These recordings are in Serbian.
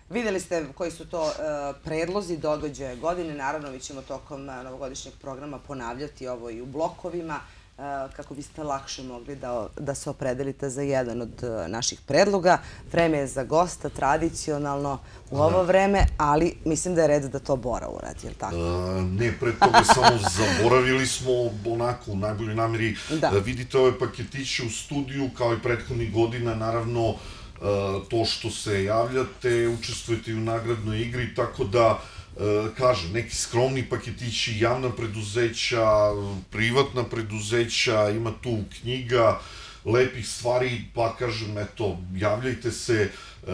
Videli ste koji su to predlozi, događaje godine. Naravno, mi ćemo tokom novogodišnjeg programa ponavljati ovo i u blokovima, kako biste lakše mogli da se opredelite za jedan od naših predloga. Vreme je za gosta, tradicionalno u ovo vreme, ali mislim da je red da to Bora uradi, je li tako? Ne, pre toga samo zaboravili smo onako u najboljoj nameri. Vidite ove paketiće u studiju, kao i prethodnih godina, naravno to što se javljate, učestvujete i u nagradnoj igri, tako da kažem, neki skromni paketići, javna preduzeća, privatna preduzeća, ima tu knjiga, lepih stvari, pa kažem, eto, javljajte se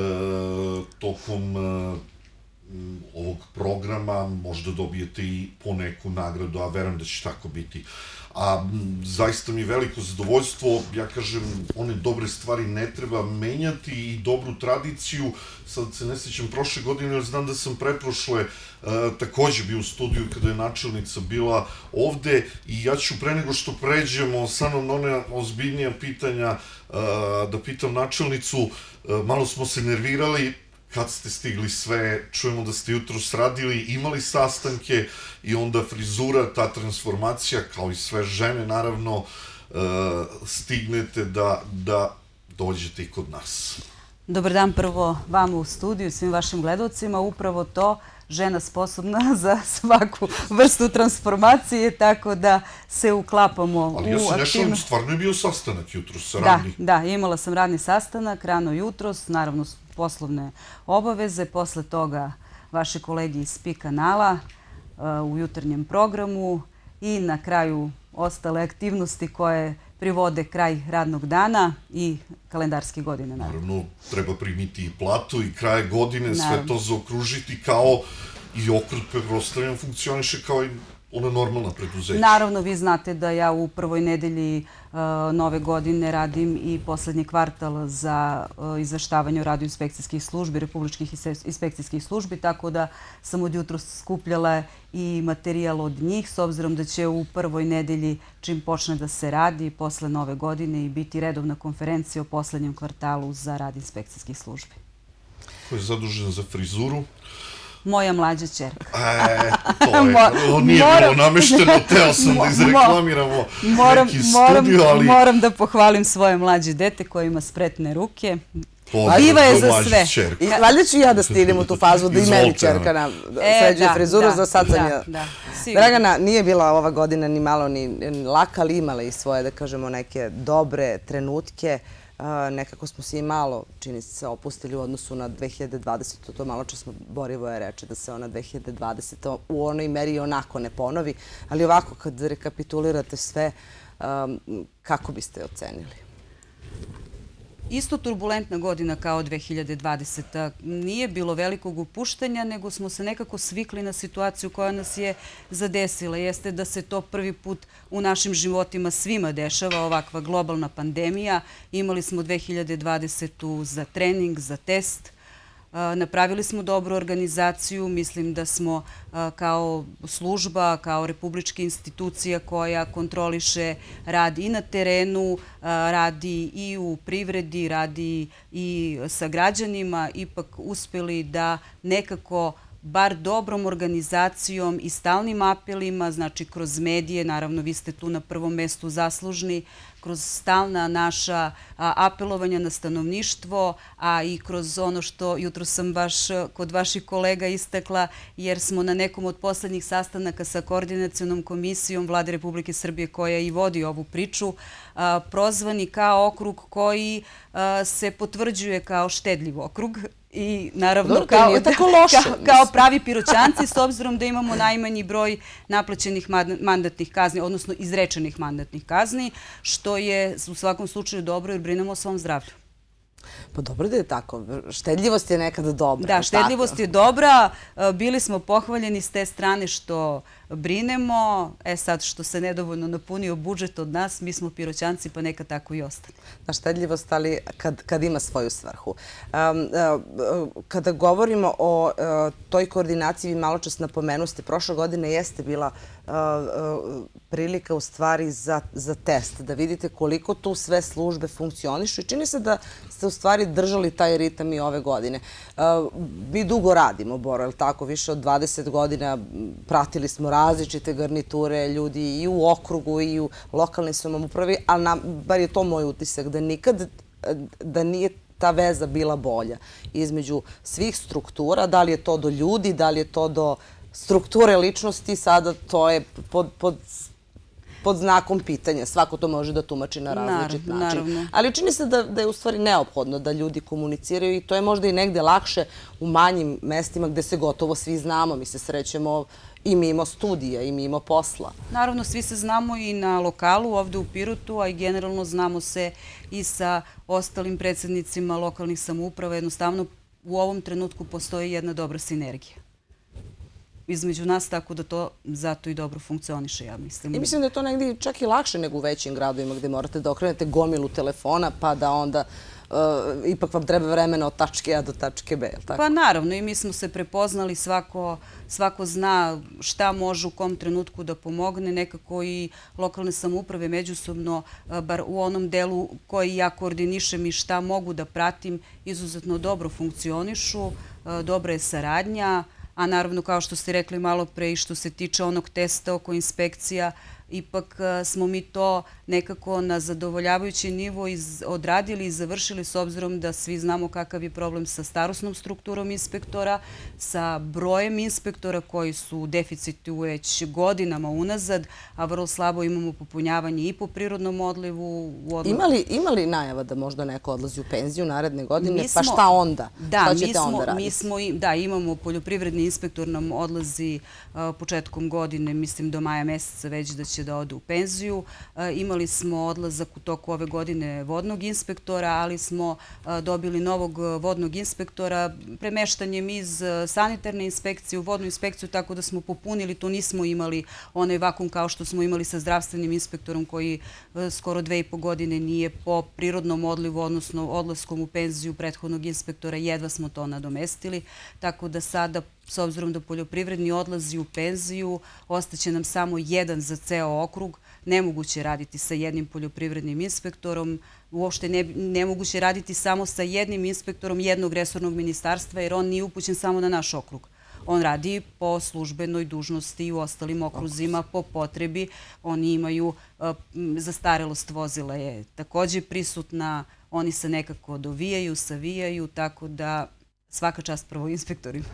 tokom ovog programa, možda dobijete i po neku nagradu, a verujem da će tako biti. A zaista mi je veliko zadovoljstvo, ja kažem, one dobre stvari ne treba menjati i dobru tradiciju. Sad se ne sjećam prošle godine, jer znam da sam preprošle takođe bio u studiju kada je načelnica bila ovde i ja ću pre nego što pređemo sa mnom na one ozbiljnija pitanja da pitam načelnicu, malo smo se nervirali, kad ste stigli sve, čujemo da ste jutros radili, imali sastanke i onda frizura, ta transformacija, kao i sve žene, naravno, stignete da dođete i kod nas. Dobar dan prvo vama u studiju i svim vašim gledalcima. Upravo to, žena sposobna za svaku vrstu transformacije, tako da se uklapamo u aktivnost. Ali ja se ne šalim, stvarno je bio sastanak jutros radni. Da, imala sam radni sastanak rano jutros, naravno poslovne obaveze, posle toga vaše kolegi iz PI kanala u jutarnjem programu i na kraju ostale aktivnosti koje privode kraj radnog dana i kalendarske godine. Naravno, treba primiti i platu i kraje godine, sve to zaokružiti kao i okrut preprostavljam funkcioniše kao i ona normalna preduzeća. Naravno, vi znate da ja u prvoj nedelji nove godine radim i poslednji kvartal za izveštavanje o radu inspekcijskih službi, republičkih inspekcijskih službi, tako da sam od jutros skupljala i materijal od njih, s obzirom da će u prvoj nedelji, čim počne da se radi, posle nove godine i biti redovna konferencija o poslednjem kvartalu za rad inspekcijskih službi. Ko je zadužen za frizuru? Moja mlađa ćerka. To nije bilo namešteno, teo sam da izreklamiramo neki studio, ali... Moram da pohvalim svoje mlađe dete koje ima spretne ruke. Diva je za sve. Valjda ću ja da stignem u tu fazu da i meni ćerka sređuje frizuru za sacanje. Dragana, nije bila ova godina ni malo ni laka, ali imala i svoje, da kažemo, neke dobre trenutke. Nekako smo se i malo, čini se, opustili u odnosu na 2020. To malo čas Borivoje reče da se ona 2020. u onoj meri onako ne ponovi. Ali ovako, kad rekapitulirate sve, kako biste je ocenili? Isto turbulentna godina kao 2020. Nije bilo velikog upuštanja, nego smo se nekako svikli na situaciju koja nas je zadesila. Jeste da se to prvi put u našim životima svima dešava, ovakva globalna pandemija. Imali smo 2020. za trening, za test. Napravili smo dobru organizaciju, mislim da smo kao služba, kao republička institucija koja kontroliše rad i na terenu, radi i u privredi, radi i sa građanima, ipak uspeli da nekako bar dobrom organizacijom i stalnim apelima, znači kroz medije, naravno vi ste tu na prvom mestu zaslužni, kroz stalna naša apelovanja na stanovništvo, a i kroz ono što jutro sam baš kod vaših kolega istakla, jer smo na nekom od poslednjih sastanaka sa Koordinacionom komisijom Vlade Republike Srbije koja i vodi ovu priču, prozvani kao okrug koji se potvrđuje kao štedljiv okrug. I naravno kao pravi Piroćanci, s obzirom da imamo najmanji broj naplaćenih mandatnih kazni, odnosno izrečenih mandatnih kazni, što je u svakom slučaju dobro jer brinemo o svom zdravlju. Pa dobro da je tako. Štedljivost je nekada dobra. Da, štedljivost je dobra. Bili smo pohvaljeni s te strane što brinemo. Sad što se nedovoljno napunio budžet od nas, mi smo Piroćanci pa neka tako i ostane. Da, štedljivost, ali kad ima svoju svrhu. Kada govorimo o toj koordinaciji, vi malo čas napomenuste, prošla godina jeste bila prilika u stvari za test, da vidite koliko tu sve službe funkcionišu i čini se da ste u stvari držali taj ritam i ove godine. Mi dugo radimo, Boro, je li tako? Više od 20 godina pratili smo različite garniture ljudi i u okrugu i u lokalnoj samoupravi, ali bar je to moj utisak, da nikad da nije ta veza bila bolja između svih struktura, da li je to do ljudi, da li je to do strukture ličnosti, sada to je pod znakom pitanja. Svako to može da tumači na različit način. Ali čini se da je u stvari neophodno da ljudi komuniciraju i to je možda i negde lakše u manjim mestima gde se gotovo svi znamo. Mi se srećemo i mimo studija, i mimo posla. Naravno, svi se znamo i na lokalu, ovde u Pirotu, a i generalno znamo se i sa ostalim predsjednicima lokalnih samouprava. Jednostavno, u ovom trenutku postoji jedna dobra sinergija između nas, tako da to zato i dobro funkcioniše, ja mislim. I mislim da je to negdje čak i lakše nego u većim gradovima gdje morate da okrenete gomilu telefona, pa da onda ipak vam treba vremena od tačke A do tačke B. Pa naravno, i mi smo se prepoznali, svako zna šta može u kom trenutku da pomogne, nekako i lokalne samouprave međusobno, bar u onom delu koji ja koordinišem i šta mogu da pratim, izuzetno dobro funkcionišu, dobra je saradnja, a naravno, kao što ste rekli malo pre i što se tiče onog testa oko inspekcija, ipak smo mi to nekako na zadovoljavajući nivo odradili i završili, s obzirom da svi znamo kakav je problem sa starosnom strukturom inspektora, sa brojem inspektora koji su u deficitu već godinama unazad, a vrlo slabo imamo popunjavanje i po prirodnom odlivu. Ima li najava da možda neko odlazi u penziju naredne godine? Pa šta onda? Šta ćete onda raditi? Da, imamo poljoprivredni inspektor nam odlazi početkom godine, mislim do maja meseca već da će da ode u penziju. Imali smo odlazak u toku ove godine vodnog inspektora, ali smo dobili novog vodnog inspektora premeštanjem iz sanitarne inspekcije u vodnu inspekciju, tako da smo popunili, to nismo imali onaj vakum kao što smo imali sa zdravstvenim inspektorom koji skoro 2,5 godine nije po prirodnom odlivu, odnosno odlaskom u penziju prethodnog inspektora, jedva smo to nadomestili, tako da sada, s obzirom da poljoprivredni odlazi u penziju, ostaće nam samo jedan za ceo okrug. Nemoguće raditi sa jednim poljoprivrednim inspektorom, uopšte nemoguće raditi samo sa jednim inspektorom jednog resornog ministarstva, jer on nije upućen samo na naš okrug. On radi po službenoj dužnosti i u ostalim okruzima po potrebi. Oni imaju zastarelost vozila je također prisutna, oni se nekako dovijaju, savijaju, tako da svaka čast prvo inspektorima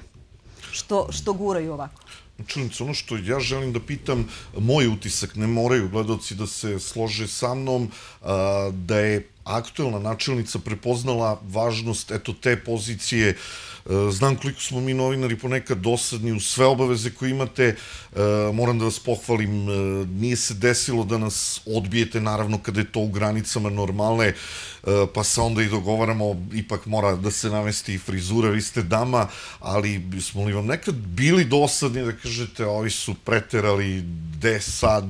što guraju ovako. Čulice, ono što ja želim da pitam, moj utisak, ne moraju gledalci da se slože sa mnom, da je aktuelna načelnica prepoznala važnost te pozicije. Znam koliko smo mi novinari ponekad dosadni u sve obaveze koje imate. Moram da vas pohvalim, nije se desilo da nas odbijete, naravno kada je to u granicama normale, pa se onda i dogovaramo, ipak mora da se namesti i frizura, vi ste dama, ali smo li vam nekad bili dosadni da kažete ovi su preterali, gde sad,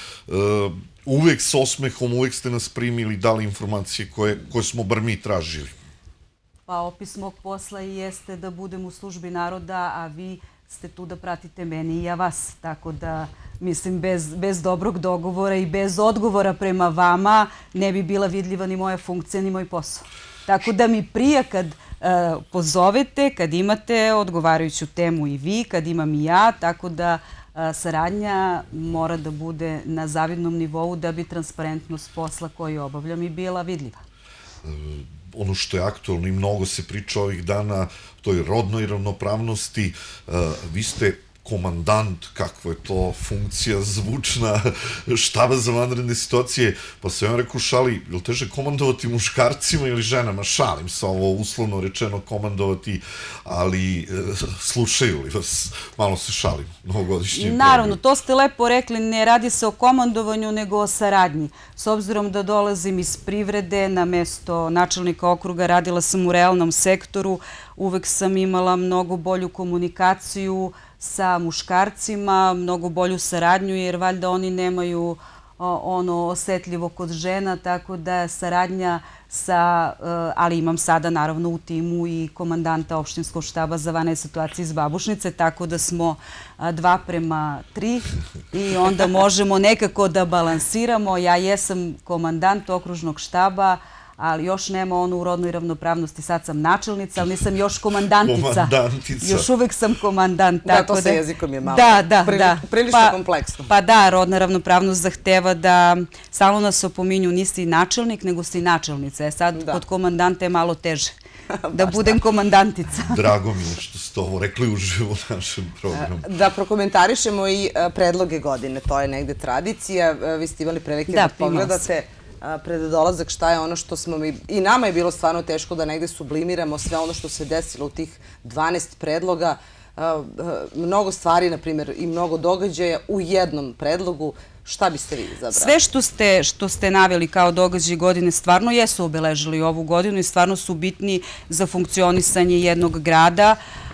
uvek s osmehom, uvek ste nas primili, dali informacije koje smo bar mi tražili? Pa opis mog posla i jeste da budem u službi naroda, a vi ste tu da pratite meni i ja vas. Tako da, mislim, bez dobrog dogovora i bez odgovora prema vama ne bi bila vidljiva ni moja funkcija, ni moj posao. Tako da mi prija kad pozovete, kad imate odgovarajuću temu i vi, kad imam i ja, tako da saradnja mora da bude na zavidnom nivou da bi transparentnost posla koju obavljam i bila vidljiva. Ono što je aktualno i mnogo se priča ovih dana, toj rodnoj ravnopravnosti, vi ste komandant, kakva je to funkcija zvučna, štaba za vanredne situacije, pa se vam rekao šali, je li teže komandovati muškarcima ili ženama? Šalim se, ovo uslovno rečeno komandovati, ali slušaju li vas? Malo se šalim, novogodišnji. Naravno, to ste lepo rekli, ne radi se o komandovanju, nego o saradnji. S obzirom da dolazim iz privrede, na mesto načelnika okruga, radila sam u realnom sektoru, uvek sam imala mnogo bolju komunikaciju sa muškarcima, mnogo bolju saradnju, jer valjda oni nemaju osetljivo kod žena, tako da saradnja ali imam sada naravno u timu i komandanta opštinskog štaba za vanredne situacije iz Babušnice, tako da smo 2:3 i onda možemo nekako da balansiramo. Ja jesam komandant okružnog štaba, ali još nema ono u rodnoj ravnopravnosti. Sad sam načelnica, ali nisam još komandantica. Još uvek sam komandant. Da, to sa jezikom je malo prilično kompleksno. Pa da, rodna ravnopravnost zahteva da stalno nas opominju, nisi načelnik, nego si načelnica. Sad kod komandanta je malo teže da budem komandantica. Drago mi je što ste ovo rekli uživo u našem programu. Da prokomentarišemo i predloge godine, to je negde tradicija. Vi ste imali prilike da pogledate pred dolazak šta je ono što smo mi, i nama je bilo stvarno teško da negde sublimiramo sve ono što se desilo u tih 12 predloga. Mnogo stvari, na primjer, i mnogo događaja u jednom predlogu. Šta biste vi izabrali? Sve što ste naveli kao događaj godine stvarno jesu obeležili ovu godinu i stvarno su bitni za funkcionisanje jednog grada.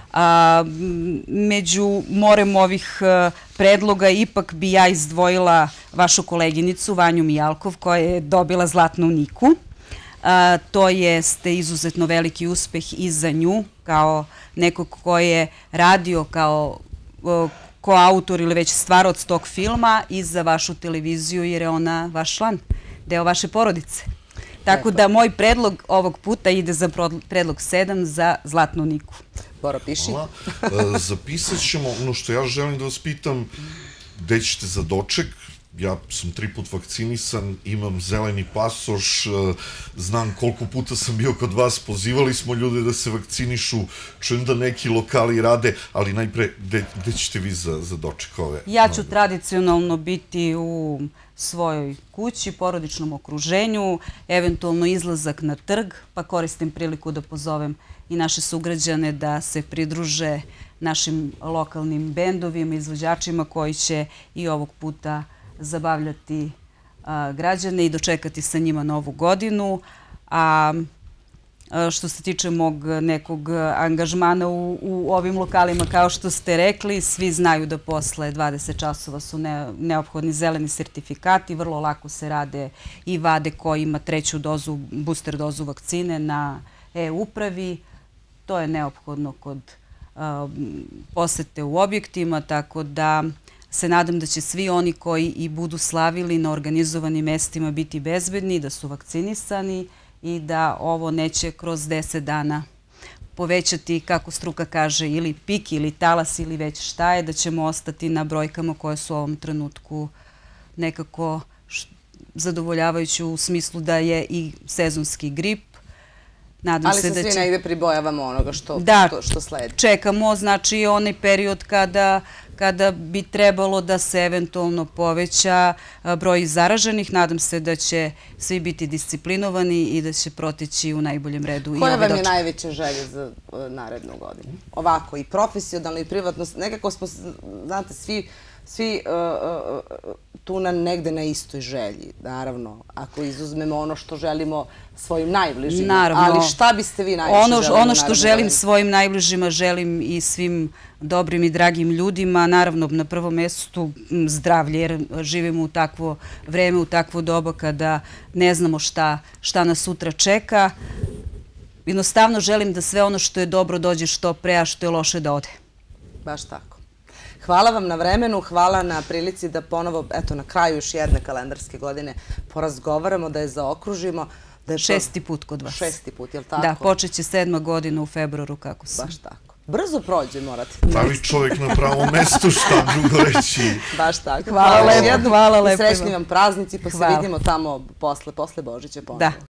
Među morem ovih predloga ipak bi ja izdvojila vašu koleginicu Vanju Mijalkov koja je dobila Zlatnu Niku. To jeste izuzetno veliki uspeh i za nju kao nekog ko je radio kao koautor ili već stvaraoc tog filma i za vašu televiziju jer je ona vaš član, deo vaše porodice. Tako da moj predlog ovog puta ide za predlog 7 za Zlatnu Niku. Bora, piši. Hvala. Zapisat ćemo ono što ja želim da vas pitam, gde ćete za doček? Ja sam 3 put vakcinisan, imam zeleni pasoš, znam koliko puta sam bio kod vas, pozivali smo ljude da se vakcinišu, čujem da neki lokali rade, ali najpre, gde ćete vi za doček ove? Ja ću tradicionalno biti u svojoj kući, porodičnom okruženju, eventualno izlazak na trg, pa koristim priliku da pozovem i naše sugrađane da se pridruže našim lokalnim bendovima, izvođačima koji će i ovog puta zabavljati građane i dočekati sa njima novu godinu. A što se tiče mog nekog angažmana u ovim lokalima, kao što ste rekli, svi znaju da posle 20 časova su neophodni zeleni sertifikati, vrlo lako se rade i vade ko ima 3. dozu, booster dozu vakcine na e-upravi. To je neophodno kod posete u objektima, tako da se nadam da će svi oni koji i budu slavili na organizovanim mestima biti bezbedni, da su vakcinisani i da ovo neće kroz 10 dana povećati, kako struka kaže, ili pik ili talas ili već šta je, da ćemo ostati na brojkama koje su u ovom trenutku nekako zadovoljavajuće u smislu da je i sezonski grip. Ali se svi negde pribojavamo onoga što sledi. Čekamo, znači, onaj period kada bi trebalo da se eventualno poveća broj zaraženih. Nadam se da će svi biti disciplinovani i da će proteći u najboljem redu. Koja vam je najveća želja za narednu godinu? Ovako, i profesionalno i privatno. Nekako smo, znate, svi tu negde na istoj želji, naravno, ako izuzmemo ono što želimo svojim najbližima. Ali šta biste vi najviše želili? Ono što želim svojim najbližima, želim i svim dobrim i dragim ljudima, naravno na prvom mestu zdravlje, jer živimo u takvo vreme, u takvo doba kada ne znamo šta nas sutra čeka. Jednostavno želim da sve ono što je dobro dođe što pre, a što je loše da ode. Baš tako. Hvala vam na vremenu, hvala na prilici da ponovo, eto, na kraju još jedne kalendarske godine porazgovaramo, da je zaokružimo. 6. put kod vas. 6. put, je li tako? Da, počet će 7. godina u februaru, kako se. Baš tako. Brzo prođe, morate. Pravi čovjek na pravom mestu, šta drugo reći. Baš tako. Hvala lepo. I srećni vam praznici, pa se vidimo tamo posle Božića ponovno.